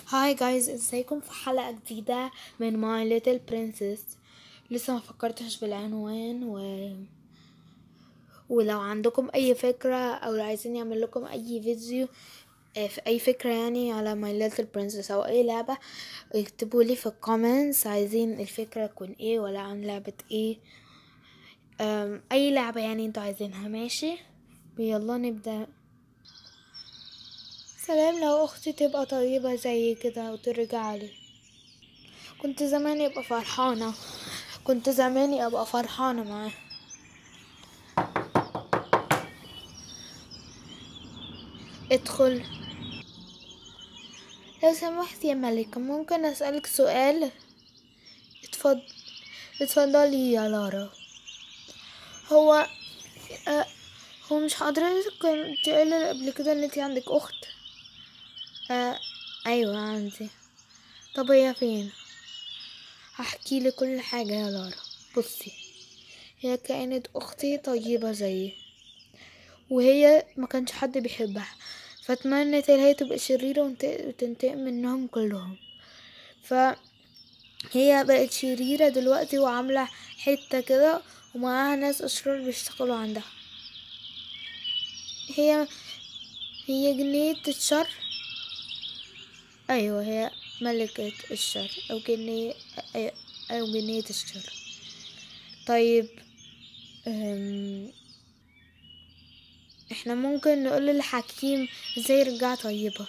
هاي جايز، ازيكم في حلقة جديدة من My Little Princess. لسه ما فكرتش بالعنوان ولو عندكم اي فكرة او لو عايزين يعمل لكم اي فيديو في اي فكرة يعني على My Little Princess او اي لعبة، اكتبوا لي في الكومنتس عايزين الفكرة تكون ايه ولا عن لعبة ايه. اي لعبة يعني انتوا عايزينها. ماشي، يلا نبدأ. سلام، لو اختي تبقى طيبة زي كده وترجع لي كنت زماني ابقى فرحانة معاه. ادخل. لو سمحت يا ملكة، ممكن اسألك سؤال؟ اتفضل. اتفضلي يا لارا. هو آه هو مش حضرتك كنت قايلة قبل كده ان انتي عندك اخت؟ ايوه عندي. طب هي فين؟ هحكي لك كل حاجة يا لارا. بصي، هي كانت اختي طيبة زيي، وهي ما كانش حد بيحبها، فاتمنت ان هي تبقى شريرة وتنتقم منهم كلهم. فهي بقت شريرة دلوقتي وعاملة حتة كده ومعاها ناس اشرار بيشتغلوا عندها. هي هي جنية الشر. ايوه، هي ملكة الشر او جنية، او جنية الشر. طيب، احنا ممكن نقول للحكيم ازاي يرجع طيبة.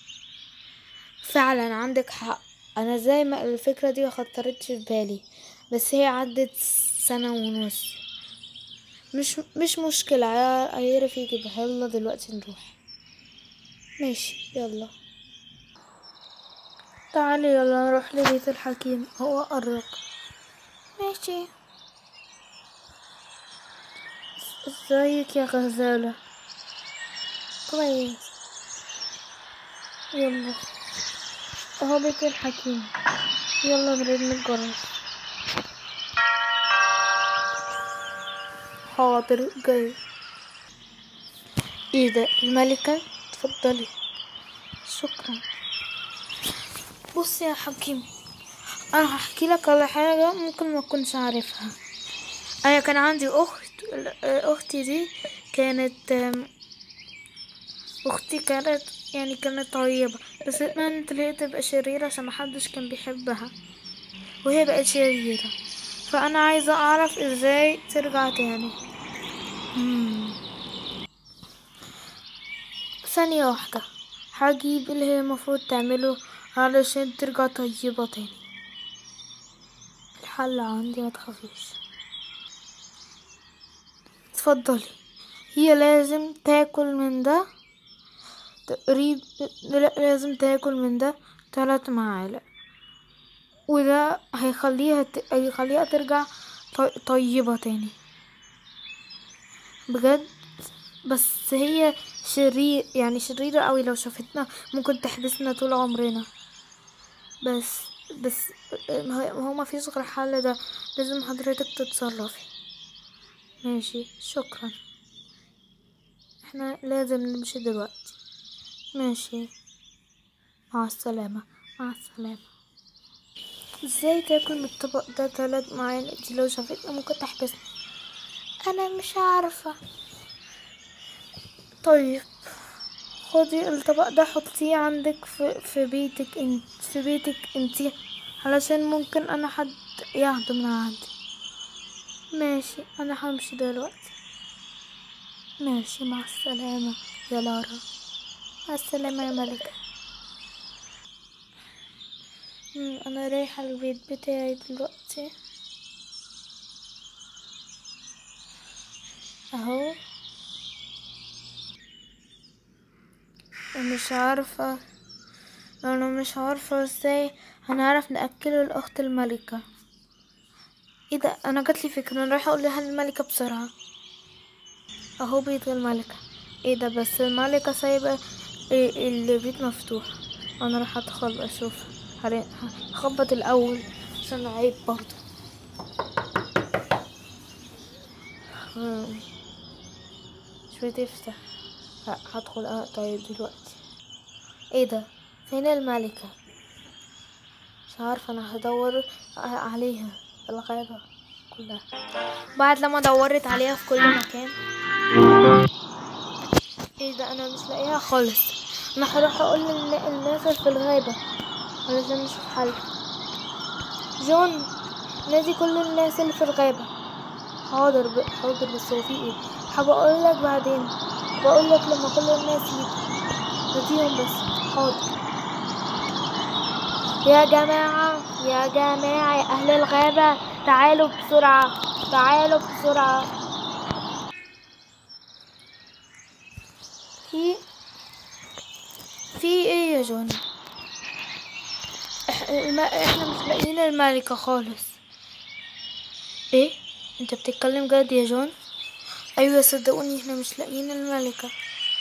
فعلا عندك حق، انا زي ما الفكرة دي مخطرتش في بالي، بس هي عدت سنة ونص. مش مشكلة، هيعرف يجيبها. يلا دلوقتي نروح. ماشي يلا. تعالي يلا نروح لبيت الحكيم، هو قرب. ماشي. ازيك يا غزالة؟ كويس. يلا، اهو بيت الحكيم. يلا نرن الجرس. حاضر جاي. ايه ده؟ الملكة؟ اتفضلي. شكرا. بص يا حكيم، انا هحكي لك على حاجة ممكن ما تكونش عارفها. انا كان عندي اخت. اختي دي كانت اختي كانت طيبة، بس اتمنت ان هي تبقى شريرة عشان محدش كان بيحبها، وهي بقت شريرة. فانا عايزة اعرف ازاي ترجع تاني. ثانية واحدة، هجيب اللي هي المفروض تعمله علشان ترجع طيبة تاني. الحل عندي، متخافيش. اتفضلي. هي لازم تاكل من ده تقريبا. لا، لازم تاكل من ده 3 معالق، وده هيخليها ترجع طيبة تاني بجد. بس هي شريرة قوي، لو شافتنا ممكن تحبسنا طول عمرنا. بس بس هو ما فيش غير حل ده، لازم حضرتك تتصرفي. ماشي، شكرا. احنا لازم نمشي دلوقتي. ماشي، مع السلامة. مع السلامة. ازاي تاكل من الطبق ده 3 معالق؟ دي لو شافتنا ممكن تحبسنا. انا مش عارفة. طيب، خدي الطبق ده حطيه عندك في بيتك انتي، علشان ممكن انا حد ياخده من عندي. ماشي، انا همشي دلوقتي. ماشي، مع السلامة يا لارا. مع السلامة يا ملكة. انا رايحة البيت بتاعي دلوقتي اهو. انا مش عارفة ازاي هنعرف نأكله الاخت الملكة. ايه ده؟ انا جاتلي فكرة، انا رايحة اقول لها الملكة بسرعة. اهو بيت الملكة. ايه ده؟ بس الملكة سايبة البيت مفتوح. انا راح ادخل اشوف. هخبط الاول عشان عيب برضه. مش بتفتح. لا، هدخل. طيب دلوقتي. ايه ده؟ فين الملكة؟ عارفة، انا هدور عليها في الغابة كلها. بعد لما دورت عليها في كل مكان، ايه ده، انا مش لاقيها خالص. انا هروح اقول للناس اللي في الغابة علشان نشوف حل. جون، نادي كل الناس اللي في الغابة. حاضر حاضر، بس هو في ايه؟ هبقول لك بعدين، بقول لك لما كل الناس يجوا ناديهم بس. حاضر. يا جماعة يا جماعة يا أهل الغابة، تعالوا بسرعة تعالوا بسرعة. في في ايه يا جون؟ احنا مش لاقيين الملكة خالص. ايه، انت بتتكلم جد يا جون؟ ايوه صدقوني، احنا مش لاقيين الملكة.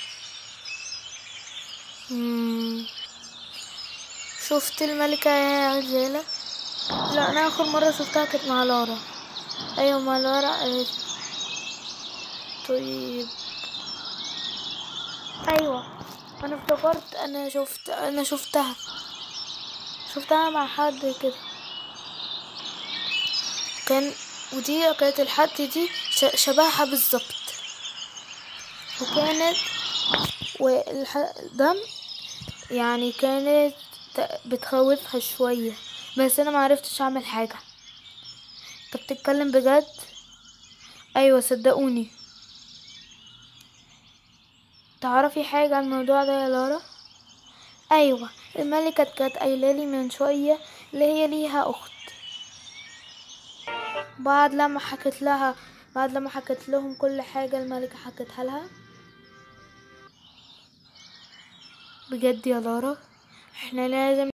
شفت الملكة يا عزالة؟ لا، انا اخر مرة شفتها كانت مع لارا. ايوه مع لارا قالت. طيب، ايوه انا افتكرت، انا شفتها مع حد كده كان، ودي كانت الحد دي شبهها بالظبط، وكانت والدم يعني كانت بتخوفها شوية، بس انا معرفتش اعمل حاجة. انت بتتكلم بجد؟ ايوه صدقوني. تعرفي حاجة عن الموضوع ده يا لارا؟ ايوه، الملكة كانت قايلالي من شوية اللي هي ليها اخت. بعد لما حكت لهم كل حاجة الملكة حكتها لها. بجد يا لارا، احنا لازم